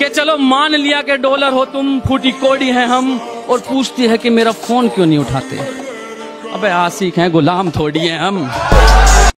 कि चलो मान लिया कि डॉलर हो तुम, फूटी कोड़ी हैं हम, और पूछती है कि मेरा फोन क्यों नहीं उठाते। अबे आशिक हैं, गुलाम थोड़ी हैं हम।